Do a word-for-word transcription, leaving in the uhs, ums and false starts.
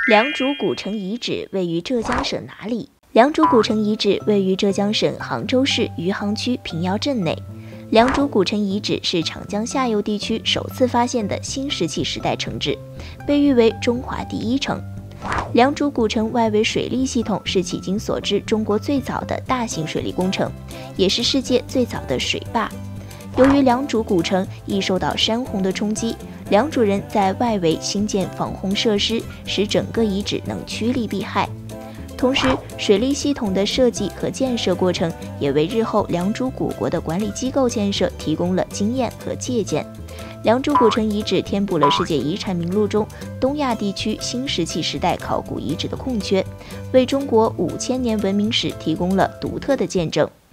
良渚古城遗址位于浙江省哪里？良渚古城遗址位于浙江省杭州市余杭区平遥镇内。良渚古城遗址是长江下游地区首次发现的新石器时代城址，被誉为中华第一城。良渚古城外围水利系统是迄今所知中国最早的大型水利工程，也是世界最早的水坝。由于良渚古城易受到山洪的冲击，良渚人在外围兴建防洪设施，使整个遗址能趋利避害。同时，水利系统的设计和建设过程也为日后良渚古国的管理机构建设提供了经验和借鉴。良渚古城遗址填补了世界遗产名录中东亚地区新石器时代考古遗址的空缺，为中国五千年文明史提供了独特的见证。